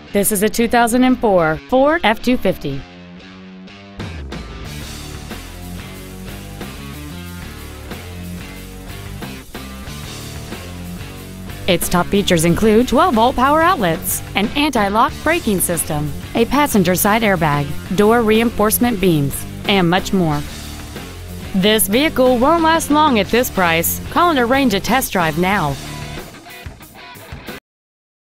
This is a 2004 Ford F-250. Its top features include 12-volt power outlets, an anti-lock braking system, a passenger side airbag, door reinforcement beams, and much more. This vehicle won't last long at this price. Call and arrange a test drive now.